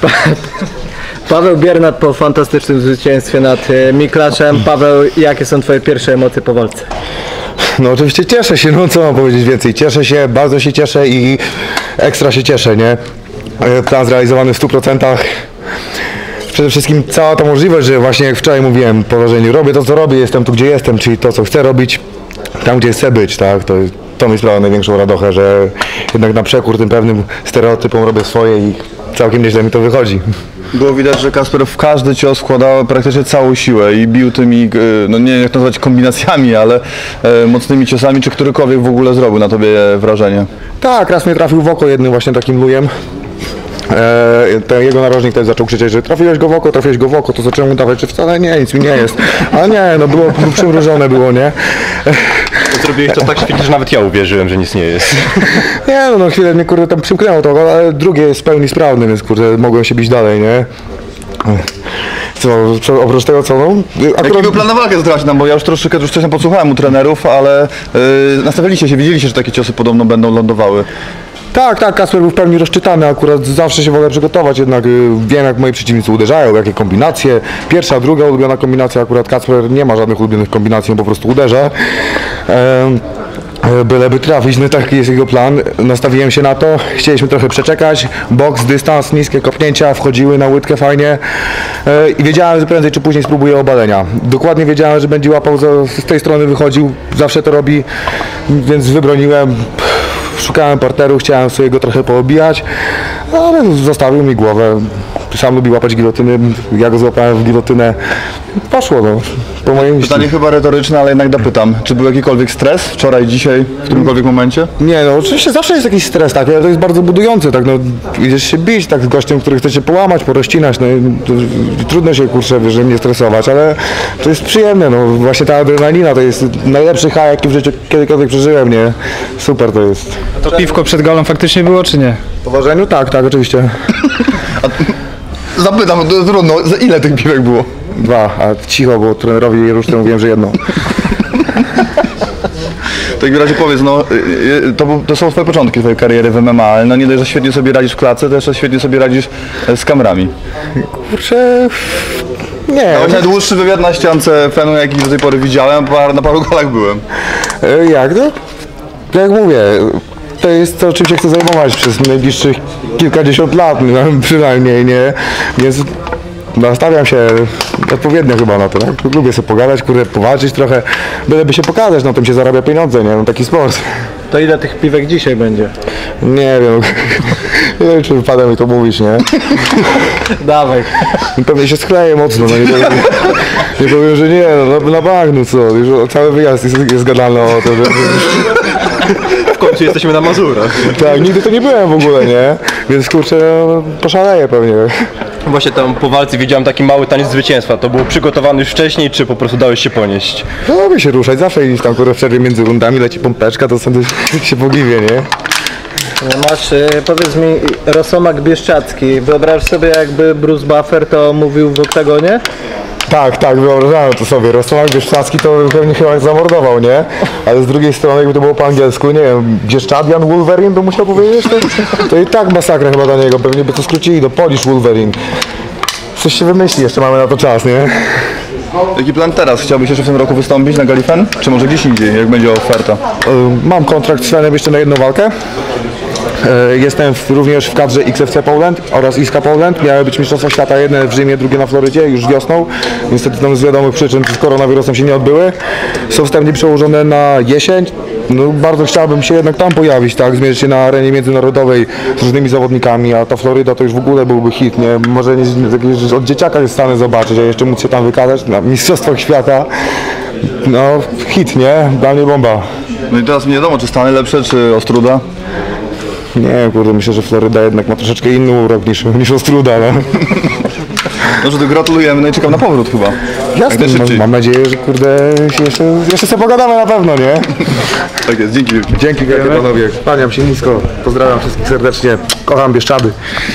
Paweł Biernat po fantastycznym zwycięstwie nad Miklaszem. Paweł, jakie są twoje pierwsze emocje po walce? No oczywiście cieszę się, no co mam powiedzieć więcej. Cieszę się, bardzo się cieszę i ekstra się cieszę, nie? Plan zrealizowany w 100%. Przede wszystkim cała ta możliwość, że właśnie jak wczoraj mówiłem po wrażeniu, robię to co robię, jestem tu gdzie jestem, czyli to co chcę robić, tam gdzie chcę być, tak? To mi sprawia największą radochę, że jednak na przekór tym pewnym stereotypom robię swoje i całkiem nieźle mi to wychodzi. Było widać, że Kasper w każdy cios wkładał praktycznie całą siłę i bił tymi, no nie wiem jak nazwać kombinacjami, ale mocnymi ciosami, czy którykolwiek w ogóle zrobił na tobie wrażenie? Tak, raz mnie trafił w oko jednym właśnie takim lujem. Ten jego narożnik też zaczął krzyczeć, że trafiłeś go w oko, to zacząłem mu dawać, że wcale nie, nic mi nie jest. Ale nie, no było przymrużone było, nie? Zrobiłeś to tak świetnie, że nawet ja uwierzyłem, że nic nie jest. Nie, no chwilę mnie kurde tam przymknęło to, ale drugie jest w pełni sprawne, więc kurde mogłem się bić dalej, nie? Co oprócz tego co, no? Jaki był plan na walkę zdrać nam, bo ja już troszeczkę coś tam podsłuchałem u trenerów, ale nastawiliście się, widzieliście, że takie ciosy podobno będą lądowały. Tak, Kasper był w pełni rozczytany, akurat zawsze się wolę przygotować, jednak wiem jak moi przeciwnicy uderzają, jakie kombinacje. Pierwsza, druga ulubiona kombinacja, akurat Kasper nie ma żadnych ulubionych kombinacji, on po prostu uderza. Byleby trafić, no taki jest jego plan. Nastawiłem się na to, chcieliśmy trochę przeczekać, boks, dystans, niskie kopnięcia, wchodziły na łydkę fajnie i wiedziałem, że prędzej czy później spróbuję obalenia. Dokładnie wiedziałem, że będzie łapał, z tej strony wychodził, zawsze to robi, więc wybroniłem. Szukałem partneru, chciałem sobie go trochę poobijać, ale zostawił mi głowę. Sam lubi łapać gilotyny, ja go złapałem w gilotynę. Poszło, no. Po moim Pytanie chyba retoryczne, ale jednak dopytam. Czy był jakikolwiek stres wczoraj, dzisiaj, w którymkolwiek momencie? Nie, no oczywiście zawsze jest jakiś stres, tak, ale to jest bardzo budujące, tak, no idziesz się bić, tak, z gościem, który chce cię połamać, porozcinać, no trudno się, kurczę, że nie stresować, ale to jest przyjemne, no właśnie ta adrenalina to jest najlepszy high, jaki w życiu kiedykolwiek przeżyłem, nie? Super to jest. To piwko przed galą faktycznie było, czy nie? Po ważeniu? Tak, oczywiście. Zapytam, trudno, za ile tych piwek było? 2, a cicho, bo trenerowi Rusztę mówiłem, że 1. W takim razie powiedz, no to są twoje początki twojej kariery w MMA, ale no nie dość, że świetnie sobie radzisz w klatce, to jeszcze świetnie sobie radzisz z kamerami. Kurczę, nie. To najdłuższy wywiad na ściance Fenu, jaki do tej pory widziałem, na paru galach byłem. Jak to? Jak mówię, to jest to, czym się chcę zajmować przez najbliższych kilkadziesiąt lat, przynajmniej, nie? Więc nastawiam się odpowiednio chyba na to, tak? Lubię sobie pogadać, kurde, powalczyć trochę, byleby się pokazać, no tym się zarabia pieniądze, nie? No, taki sport. To ile tych piwek dzisiaj będzie? Nie wiem, nie wiem czy wypada mi to mówić, nie? Dawaj. Pewnie się skleję mocno, no nie powiem, że nie, no na bank, no co, już cały wyjazd jest gadany o to, że... W końcu jesteśmy na Mazurach. Tak, nigdy to nie byłem w ogóle, nie? Więc kurczę, no, poszaleję pewnie. Właśnie tam po walce widziałem taki mały taniec zwycięstwa. To było przygotowane już wcześniej, czy po prostu dałeś się ponieść? No lubię się ruszać, zawsze iść tam w przerwie między rundami, leci pompeczka, to sobie się pogiwie, nie? Masz, powiedz mi, Rosomak Bieszczadzki, wyobraź sobie jakby Bruce Buffer to mówił w oktagonie? Tak, wyobrażałem to sobie. Rosomak Bieszczadzki to pewnie chyba zamordował, nie? Ale z drugiej strony, jakby to było po angielsku, nie wiem, Bieszczadian Wolverine to musiał powiedzieć, to i tak masakra chyba dla niego, pewnie by to skrócili do Polish Wolverine. Coś się wymyśli, jeszcze mamy na to czas, nie? Jaki plan teraz? Chciałbyś jeszcze w tym roku wystąpić na Gali Fen? Czy może gdzieś indziej, jak będzie oferta? Mam kontrakt z Fenem jeszcze na jedną walkę. Jestem również w kadrze XFC Poland oraz ISKA Poland. Miały być mistrzostwa świata, jedne w Rzymie, drugie na Florydzie, już wiosną. Niestety tam z wiadomych przyczyn z koronawirusem się nie odbyły. Są wstępnie przełożone na jesień. No, bardzo chciałbym się jednak tam pojawić, tak? Zmierzyć się na arenie międzynarodowej z różnymi zawodnikami, a ta Floryda to już w ogóle byłby hit, nie? Może od dzieciaka jest w stanie zobaczyć, a jeszcze móc się tam wykazać na mistrzostwach świata. No, hit, nie? Dla mnie bomba. No i teraz mi nie wiadomo, czy Stany lepsze, czy Ostruda? Nie, kurde, myślę, że Floryda jednak ma troszeczkę inny urok niż Ostruda, no. No, że to gratulujemy, no i czekam na powrót chyba. Jasne, mam nadzieję, że kurde, jeszcze sobie pogadamy na pewno, nie? Tak jest, dzięki wielkie. Dzięki wielkie panowie, kłaniam się nisko, pozdrawiam wszystkich serdecznie, kocham Bieszczady.